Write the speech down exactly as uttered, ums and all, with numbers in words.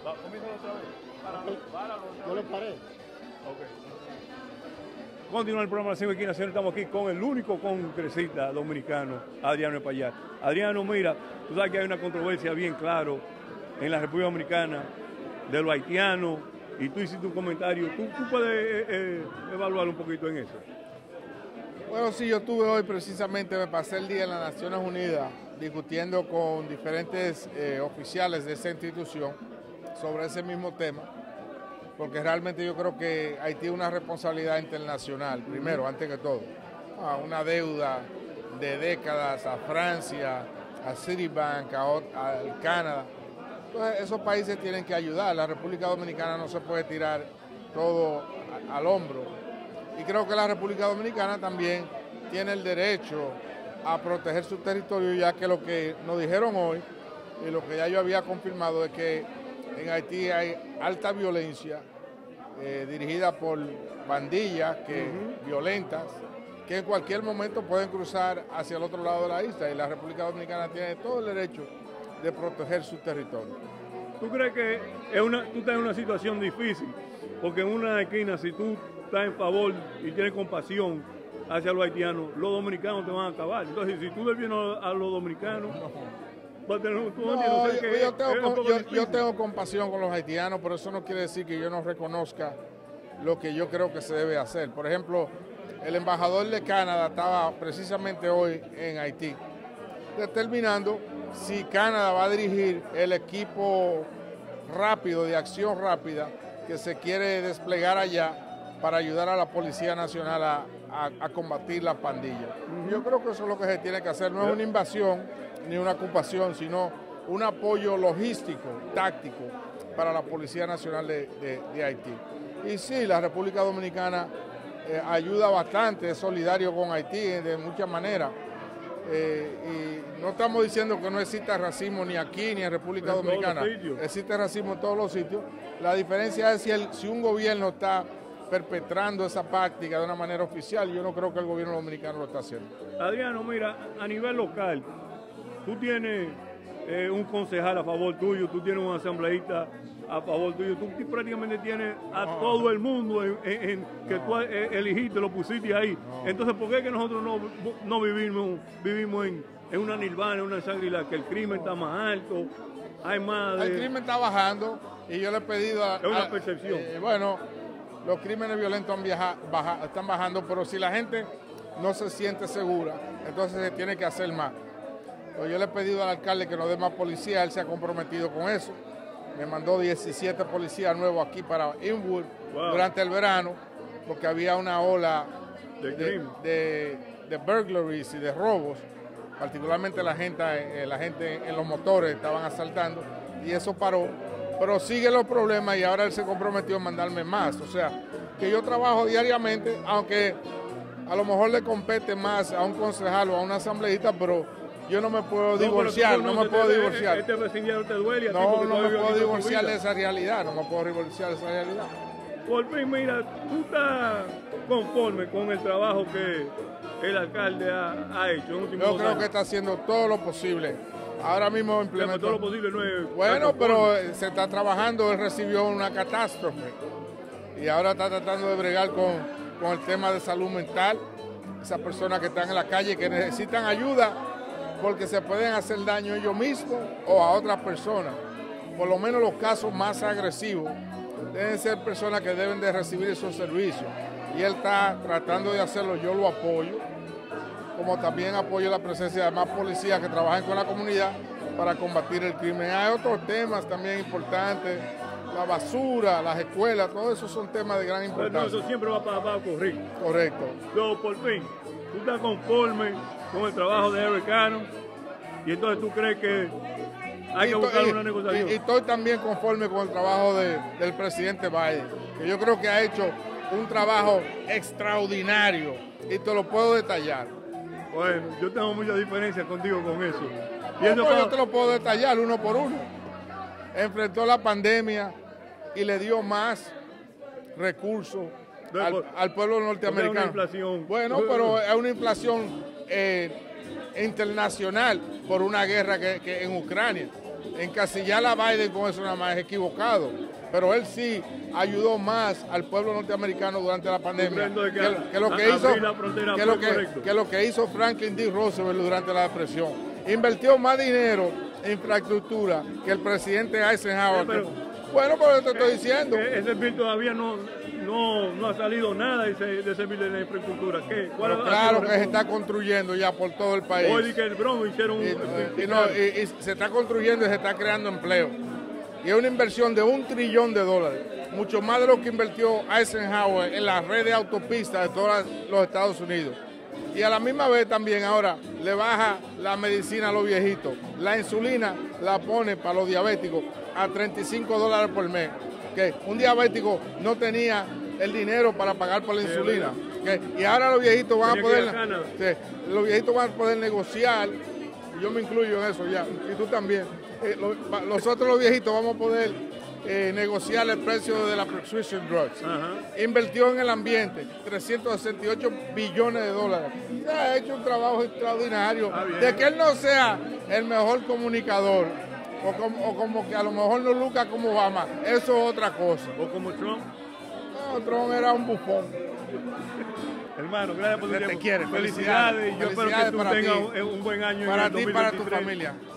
Comienza otra vez. Páralo, páralo otra vez. Yo lo paré. Ok. Continúa el programa Cinco Esquinas, estamos aquí con el único congresista dominicano, Adriano Espaillat. Adriano, mira, tú sabes que hay una controversia bien claro en la República Dominicana de los haitianos, y tú hiciste un comentario. ¿Tú, tú puedes eh, eh, evaluar un poquito en eso? Bueno, sí, yo estuve hoy precisamente, me pasé el día en las Naciones Unidas discutiendo con diferentes eh, oficiales de esa institución sobre ese mismo tema, porque realmente yo creo que Haití tiene una responsabilidad internacional, primero, antes que todo. Ah, una deuda de décadas a Francia, a Citibank, a, a Canadá. Entonces, esos países tienen que ayudar. La República Dominicana no se puede tirar todo a, al hombro. Y creo que la República Dominicana también tiene el derecho a proteger su territorio, ya que lo que nos dijeron hoy y lo que ya yo había confirmado es que en Haití hay alta violencia eh, dirigida por bandillas que, uh-huh. violentas que en cualquier momento pueden cruzar hacia el otro lado de la isla, y la República Dominicana tiene todo el derecho de proteger su territorio. ¿Tú crees que es una, tú estás en una situación difícil? Porque en una esquina, si tú estás en favor y tienes compasión hacia los haitianos, los dominicanos te van a acabar. Entonces, si tú defiendes a los dominicanos, no. va a tener, tú no, no, yo, que yo, tengo, yo, yo tengo compasión con los haitianos, pero eso no quiere decir que yo no reconozca lo que yo creo que se debe hacer. Por ejemplo, el embajador de Canadá estaba precisamente hoy en Haití, determinando si Canadá va a dirigir el equipo rápido, de acción rápida, que se quiere desplegar allá para ayudar a la Policía Nacional a, a, a combatir la pandilla. Uh-huh. Yo creo que eso es lo que se tiene que hacer, no es una invasión ni una ocupación, sino un apoyo logístico, táctico, para la Policía Nacional de, de, de Haití. Y sí, la República Dominicana eh, ayuda bastante, es solidario con Haití de muchas maneras. Eh, y no estamos diciendo que no exista racismo ni aquí ni en República en Dominicana, existe racismo en todos los sitios. La diferencia es si, el, si un gobierno está perpetrando esa práctica de una manera oficial. Yo no creo que el gobierno dominicano lo está haciendo. Adriano, mira, a nivel local, tú tienes eh, un concejal a favor tuyo, tú tienes un asambleísta a favor tuyo, tú prácticamente tienes a no. todo el mundo en, en, en que no. tú elegiste, lo pusiste ahí. No. Entonces, ¿por qué que nosotros no, no vivimos vivimos en, en una nirvana, en una Shangri-La, que el crimen está más alto, hay más... De... El crimen está bajando y yo le he pedido a... Es una a, percepción. Eh, bueno, los crímenes violentos han viaja, baja, están bajando, pero si la gente no se siente segura, entonces se tiene que hacer más. Pues yo le he pedido al alcalde que nos dé más policía, él se ha comprometido con eso. Me mandó diecisiete policías nuevos aquí para Inwood wow. durante el verano, porque había una ola de, de, de, de burglaries y de robos, particularmente la gente, eh, la gente en los motores estaban asaltando, y eso paró. Pero sigue los problemas y ahora él se comprometió a mandarme más. O sea, que yo trabajo diariamente, aunque a lo mejor le compete más a un concejal o a un asambleísta, pero yo no me puedo no, divorciar, no, no me puedo te, divorciar. Este vecindario te duele a no, ti no me puedo divorciar de esa realidad, no me puedo divorciar de esa realidad. Por fin, mira, tú estás conforme con el trabajo que el alcalde ha, ha hecho en últimos Yo creo años. que está haciendo todo lo posible. Ahora mismo implementó... Todo lo posible no es... Bueno, pero se está trabajando, él recibió una catástrofe y ahora está tratando de bregar con, con el tema de salud mental. Esas personas que están en la calle que necesitan ayuda porque se pueden hacer daño ellos mismos o a otras personas. Por lo menos los casos más agresivos deben ser personas que deben de recibir esos servicios. Y él está tratando de hacerlo, yo lo apoyo, como también apoyo la presencia de más policías que trabajen con la comunidad para combatir el crimen. Hay otros temas también importantes, la basura, las escuelas, todo eso son temas de gran importancia. Pero no, eso siempre va, va, va a ocurrir. Correcto. Luego, por fin, tú estás conforme con el trabajo de Eric Cannon, y entonces tú crees que hay que buscar una negociación. Y, y estoy también conforme con el trabajo de, del presidente Biden, que yo creo que ha hecho un trabajo extraordinario y te lo puedo detallar. Bueno, yo tengo mucha diferencia contigo con eso. Y no, eso pues yo te lo puedo detallar uno por uno. Enfrentó la pandemia y le dio más recursos al, al pueblo norteamericano. Una inflación. Bueno, pero es una inflación eh, internacional por una guerra que, que en Ucrania. encasillar a Biden con eso nada más es equivocado. Pero él sí ayudó más al pueblo norteamericano durante la pandemia que, que, que lo que hizo que lo que, que lo que hizo Franklin D. Roosevelt durante la depresión. Invirtió más dinero en infraestructura que el presidente Eisenhower. Sí, pero, bueno, pero te estoy diciendo. Ese bill todavía no, no, no ha salido nada de ese, de ese bill de la infraestructura. ¿Qué? Pero claro que se está construyendo ya por todo el país. Hoy que el Bronx hicieron y, un... Y, no, y, y se está construyendo y se está creando empleo. Y es una inversión de un trillón de dólares. Mucho más de lo que invirtió Eisenhower en la red de autopistas de todos los Estados Unidos. Y a la misma vez también ahora le baja la medicina a los viejitos. La insulina la pone para los diabéticos a treinta y cinco dólares por mes. Que un diabético no tenía el dinero para pagar por la sí, insulina. Que, y ahora los viejitos van a poder, sí, los viejitos van a poder negociar. Yo me incluyo en eso ya, y tú también. Eh, lo, nosotros los viejitos vamos a poder eh, negociar el precio de la prescription drugs. Uh-huh. Invirtió en el ambiente trescientos sesenta y ocho billones de dólares. Se ha hecho un trabajo extraordinario. De que él no sea el mejor comunicador, o como, o como que a lo mejor no luca como Obama, eso es otra cosa. ¿O como Trump? No, Trump era un bufón. Hermano, gracias por tu tiempo. Te quiere. Felicidades. Felicidades. Yo espero que tú tengas un, un buen año para en el ti y para tu familia.